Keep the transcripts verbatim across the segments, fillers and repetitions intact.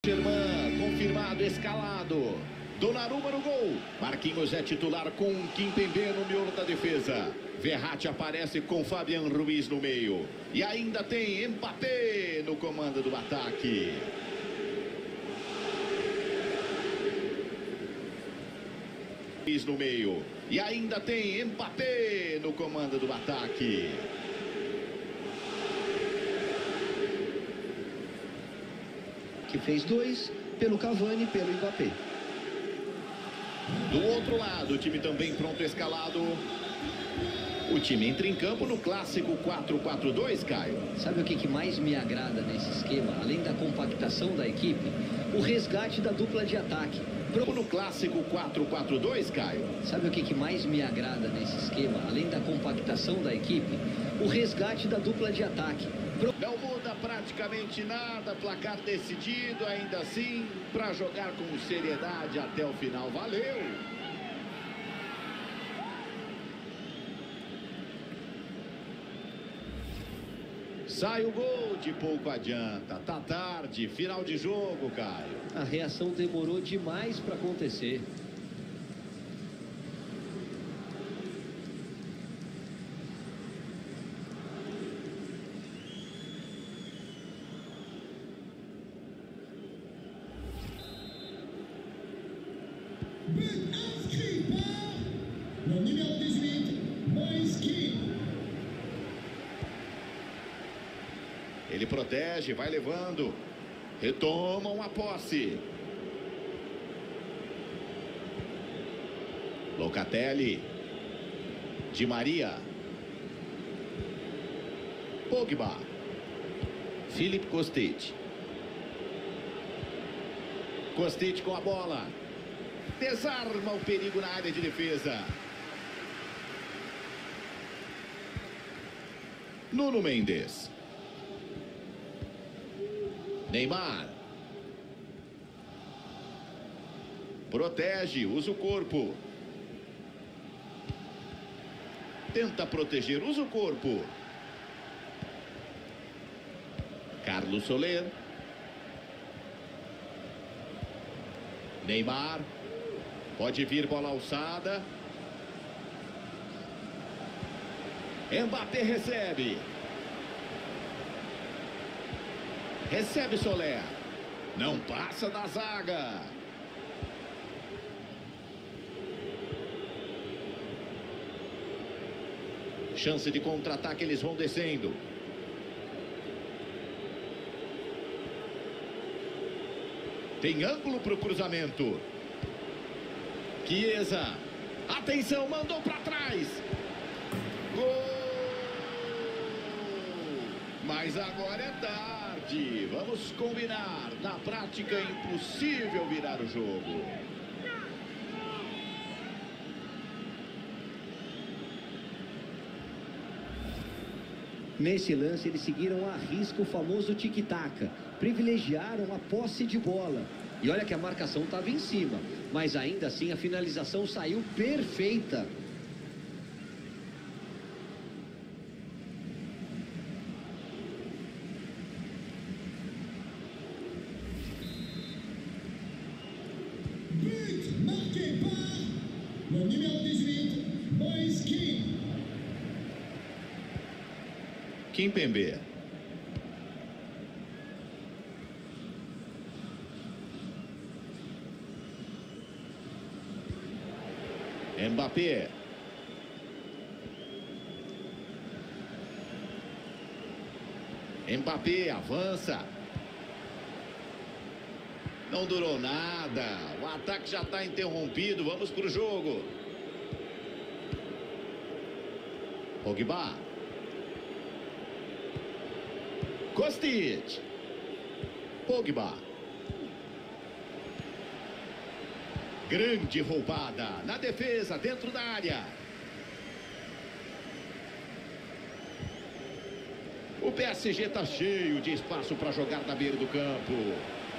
Germán, confirmado, escalado. Donnarumma no gol. Marquinhos é titular com Kimpembe no miolo da defesa. Verratti aparece com Fabian Ruiz no meio. E ainda tem Mbappé no comando do ataque. Ruiz no meio. E ainda tem Mbappé no comando do ataque. Que fez dois pelo Cavani e pelo Mbappé. Do outro lado, o time também pronto, escalado. O time entra em campo no clássico quatro quatro dois, Caio. Sabe o que, que mais me agrada nesse esquema? Além da compactação da equipe, o resgate da dupla de ataque. No clássico quatro quatro dois, Caio. Sabe o que, que mais me agrada nesse esquema? Além da compactação da equipe, o resgate da dupla de ataque. Não muda praticamente nada, placar decidido, ainda assim, para jogar com seriedade até o final. Valeu! Sai o gol, de pouco adianta. Tá tarde, final de jogo, Caio. A reação demorou demais para acontecer. No número dezoito, Moiskin. Ele protege, vai levando. Retomam a posse. Locatelli. Di Maria. Pogba. Philippe Kostic. Kostic com a bola. Desarma o perigo na área de defesa. Nuno Mendes. Neymar. Protege, usa o corpo. Tenta proteger, usa o corpo. Carlos Soler. Neymar. Pode vir bola alçada. Mbappé recebe. Recebe Soler. Não passa da zaga. Chance de contra-ataque, eles vão descendo. Tem ângulo para o cruzamento. Chiesa. Atenção, mandou para trás. Gol! Mas agora é tarde. Vamos combinar. Na prática é impossível virar o jogo. Nesse lance, eles seguiram a risco o famoso tic-tac. Privilegiaram a posse de bola. E olha que a marcação estava em cima. Mas ainda assim a finalização saiu perfeita. But marqué par le numéro dezoito, Moiskin. Kimpembe. Mbappé. Mbappé avança. Não durou nada. O ataque já está interrompido. Vamos para o jogo. Pogba. Kostic. Pogba. Grande roubada na defesa, dentro da área. O P S G está cheio de espaço para jogar na beira do campo.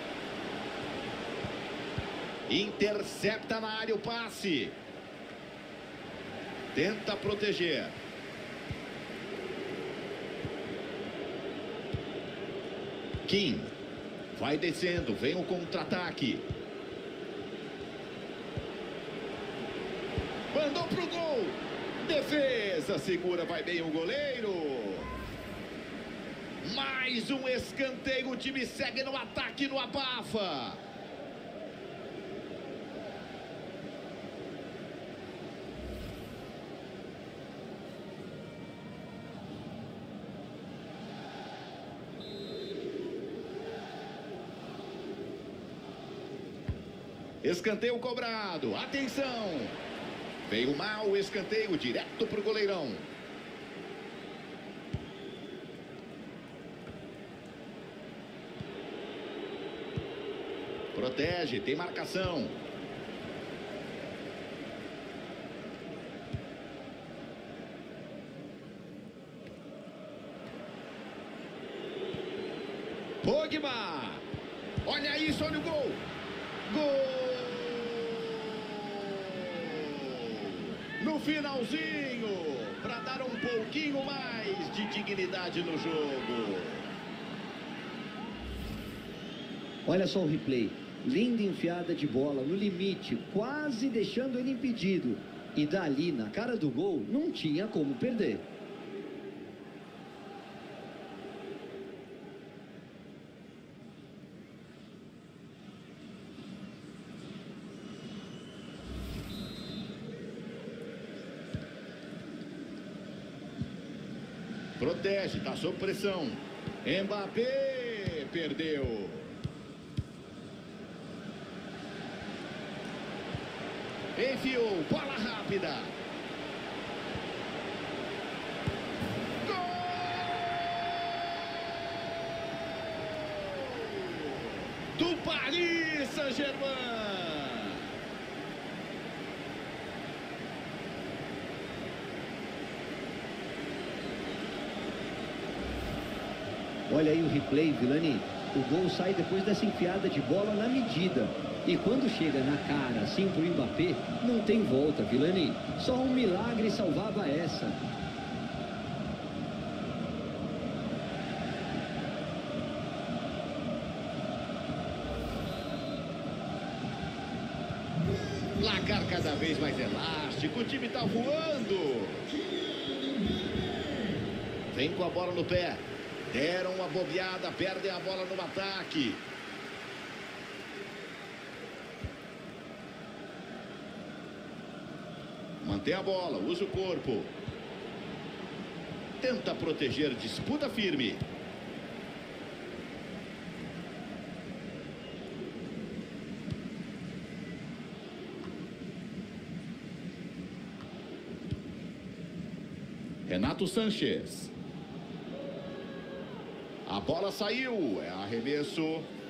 Intercepta na área o passe. Tenta proteger. Kim. Vai descendo, vem o contra-ataque. Mandou pro gol. Defesa, segura, vai bem o goleiro. Mais um escanteio, o time segue no ataque, no abafa. Escanteio cobrado, atenção. Veio mal o escanteio, direto pro goleirão. Protege, tem marcação. Pogba. Olha isso, olha o gol. Gol! No finalzinho, para dar um pouquinho mais de dignidade no jogo. Olha só o replay. Linda enfiada de bola no limite, quase deixando ele impedido. E dali, na cara do gol, não tinha como perder. Protege, tá sob pressão. Mbappé perdeu. Enfiou, bola rápida. Gol! Do Paris Saint-Germain. Olha aí o replay, Vilani. O gol sai depois dessa enfiada de bola na medida. E quando chega na cara, assim pro Mbappé, não tem volta, Vilani. Só um milagre salvava essa. Placar cada vez mais elástico, o time tá voando. Vem com a bola no pé. Deram uma bobeada, perdem a bola no ataque. Mantém a bola, usa o corpo. Tenta proteger, disputa firme. Renato Sanches. A bola saiu, é arremesso.